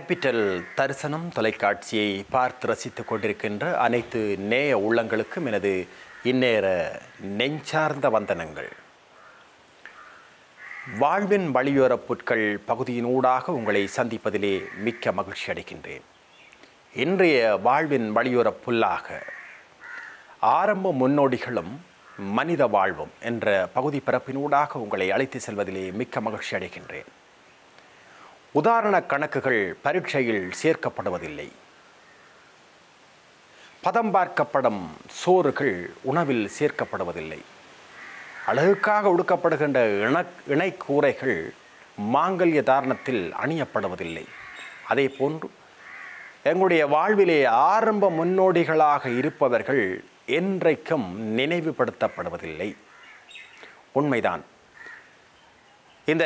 Capital தரிசனம் தொலைக்காட்சியை பார்த்து ரசித்துக் கொண்டிருக்கின்ற அனைத்து நேய உள்ளங்களுக்கும் எனது இந்நேர நெஞ்சார்ந்த வந்தனங்கள். வாழ்வின் வழியோரப் புட்கள் பகுதியினூடாக உங்களை சந்திப்பதிலே மிக்க மகிழ்ச்சி அடைகின்றேன். இன்றைய வாழ்வின் வழியோரப் புல்லாக ஆரம்ப முன்னோடிகளும் மனித வாழ்வும் என்ற பகுதி பரப்பினூடாக உங்களை அழைத்து செல்வதிலே மிக்க மகிழ்ச்சி அடைகின்றேன். உதாரண கணக்குகள் பரீட்சையில் சேர்க்கப்படுவதில்லை. பதம் பார்க்கப்படும் சோறுகள் உணவில் சேர்க்கப்படுவதில்லை. அழகுக்காக உடுக்கப்படுகின்ற இணைக்கூரைகள் மாங்கல்ய தாரணத்தில் அணியப்படுவதில்லை. அதே போன்று எங்களுடைய வாழ்விலே ஆரம்ப முன்னோடிகளாக இருப்பவர்கள் என்றைக்கும் நினைவுபடுத்தப்படுவதில்லை. உண்மைதான். இந்த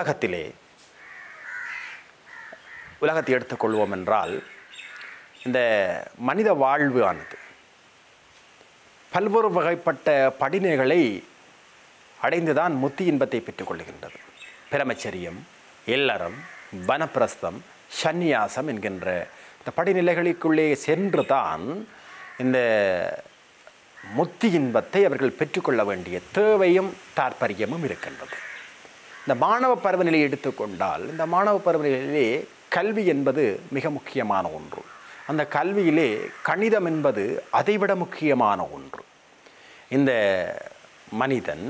உலகத்தை எடுத்துக்கொள்வோம் என்றால், இந்த மனித வாழ்வு ஆனது பல்வேறு வகைப்பட்ட படிநிலைகளை அடைந்துதான் முத்தி இன்பத்தை பெற்றுக்கொள்கின்றது. பிரமச்சரியம், இல்லறம், வனப்பிரஸ்தம், சந்நியாசம் என்கின்ற இந்த படிநிலைகளுக்குள்ளே சென்று தான் இந்த முத்தி இன்பத்தை அவர்கள் பெற்றுக்கொள்ள வேண்டிய தேவையும் தாற்பயமும் இருக்கின்றது. இந்த மாணவ பருவநிலையை எடுத்துக்கொண்டால், இந்த மாணவ பருவநிலையிலே கல்வி என்பது மிக முக்கியமான ஒன்று. அந்த கல்வியிலே கணிதம் என்பது அதைவிட முக்கியமான ஒன்று. இந்த மனிதன்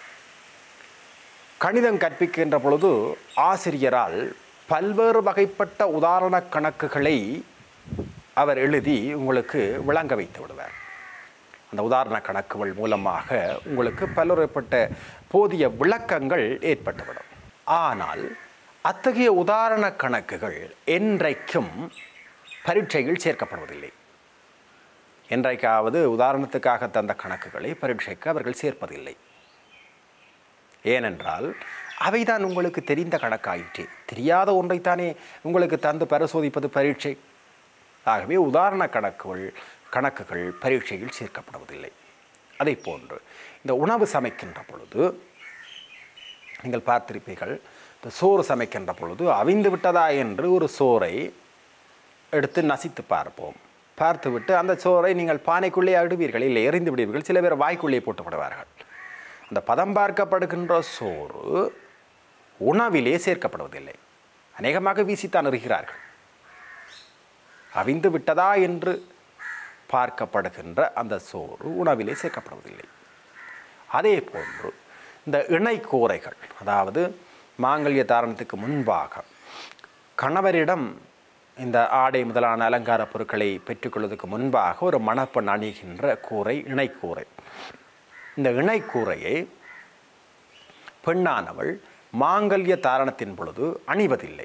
கணிதம் கற்பிக்கின்ற பொழுது ஆசிரியரால் பல்வேறு வகைப்பட்ட உதாரண கணக்குகளை அவர் எழுதி உங்களுக்கு விளங்க வைத்து விடுவார். அந்த உதாரண கணக்குகள் மூலமாக உங்களுக்கு பல்வேறுபட்ட போதிய விளக்கங்கள் ஏற்பட்டுவிடும். ஆனால் அத்தகைய உதாரண கணக்குகள் என்றைக்கும் பரீட்சையில் சேர்க்கப்படுவதில்லை. என்றைக்காவது உதாரணத்துக்காக தந்த கணக்குகளை பரீட்சைக்கு அவர்கள் சேர்ப்பதில்லை. ஏனென்றால் அவைதான் உங்களுக்கு தெரிந்த கணக்காயிற்றே. தெரியாத ஒன்றைத்தானே உங்களுக்கு தந்து பரிசோதிப்பது பரீட்சை. ஆகவே உதாரண கணக்குகள் பரீட்சையில் சேர்க்கப்படுவதில்லை. அதே போன்று இந்த உணவு சமைக்கின்ற பொழுது நீங்கள் பார்த்திருப்பீர்கள், இந்த சோறு சமைக்கின்ற பொழுது அவிந்து விட்டதா என்று ஒரு சோறை எடுத்து நசித்து பார்த்துவிட்டு அந்த சோறை நீங்கள் பானைக்குள்ளே அடுவீர்கள், இல்லை எறிந்து விடுவீர்கள். சில பேர் வாய்க்குள்ளே போட்டு விடுவார்கள். அந்த பதம் பார்க்கப்படுகின்ற சோறு உணவிலே சேர்க்கப்படுவதில்லை. அநேகமாக வீசித்தான் எறிகிறார்கள். அவிந்து விட்டதா என்று பார்க்கப்படுகின்ற அந்த சோறு உணவிலே சேர்க்கப்படுவதில்லை. அதே போன்று இந்த இணைக்கூரைகள், அதாவது மாங்கல்ய தாரணத்துக்கு முன்பாக கணவரிடம் இந்த ஆடை முதலான அலங்கார பொருட்களை பெற்றுக்கொள்வதற்கு முன்பாக ஒரு மணப்பெண் அணிகின்ற கூரை இணைக்கூரை. இந்த இணைக்கூரையை பெண்ணானவள் மாங்கல்ய தாரணத்தின் பொழுது அணிவதில்லை.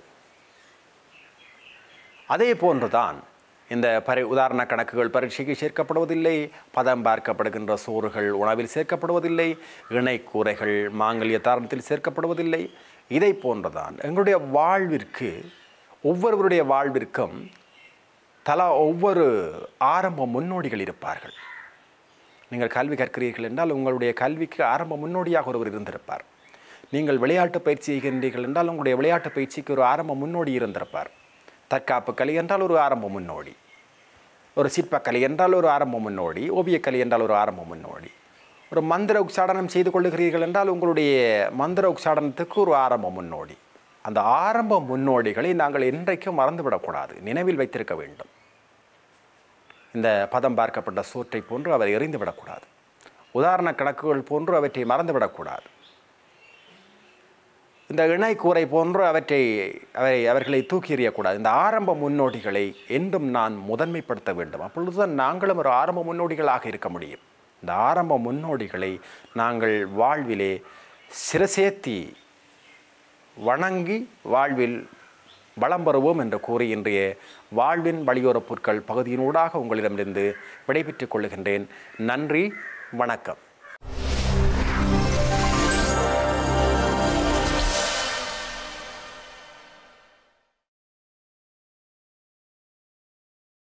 அதே போன்றுதான் இந்த உதாரண கணக்குகள் பரீட்சைக்கு சேர்க்கப்படுவதில்லை. பதம் பார்க்கப்படுகின்ற சோறுகள் உணவில் சேர்க்கப்படுவதில்லை. இணைக்கூரைகள் மாங்கல்ய தாரணத்தில் சேர்க்கப்படுவதில்லை. இதை போன்றுதான் எங்களுடைய வாழ்விற்கு, ஒவ்வொருவருடைய வாழ்விற்கும் ஒவ்வொரு ஆரம்ப முன்னோடிகள் இருப்பார்கள். நீங்கள் கல்வி கற்கிறீர்கள் என்றால் உங்களுடைய கல்விக்கு ஆரம்ப முன்னோடியாக ஒருவர் இருந்திருப்பார். நீங்கள் விளையாட்டு பயிற்சி செய்கின்றீர்கள் என்றால் உங்களுடைய விளையாட்டு பயிற்சிக்கு ஒரு ஆரம்ப முன்னோடி இருந்திருப்பார். தற்காப்பு கலை என்றால் ஒரு ஆரம்ப முன்னோடி, ஒரு சிற்பக்கலை என்றால் ஒரு ஆரம்ப முன்னோடி, ஓவியக்கலை என்றால் ஒரு ஆரம்ப முன்னோடி. ஒரு மந்திர உச்சாடனம் செய்து கொள்ளுகிறீர்கள் என்றால் உங்களுடைய மந்திர உச்சாடனத்துக்கு ஒரு ஆரம்ப முன்னோடி. அந்த ஆரம்ப முன்னோடிகளை நாங்கள் என்றைக்கும் மறந்துவிடக்கூடாது, நினைவில் வைத்திருக்க வேண்டும். இந்த பதம் பார்க்கப்பட்ட சோற்றை போன்று அவர் எறிந்து விடக்கூடாது. உதாரண கணக்குகள் போன்று அவற்றை மறந்துவிடக்கூடாது. இந்த இணைக்கூரை போன்று அவர்களை தூக்கி எறியக்கூடாது. இந்த ஆரம்ப முன்னோடிகளை என்றும் நான் முதன்மைப்படுத்த வேண்டும். அப்பொழுதுதான் நாங்களும் ஒரு ஆரம்ப முன்னோடிகளாக இருக்க முடியும். இந்த ஆரம்ப முன்னோடிகளை நாங்கள் வாழ்விலே சிரசேத்தி வணங்கி வாழ்வில் வளம் பெறுவோம் என்று கூறி இன்றைய வாழ்வின் வழியோரப் பொருட்கள் பகுதியினூடாக உங்களிடமிருந்து விடைபெற்றுக் கொள்ளுகின்றேன். நன்றி, வணக்கம்.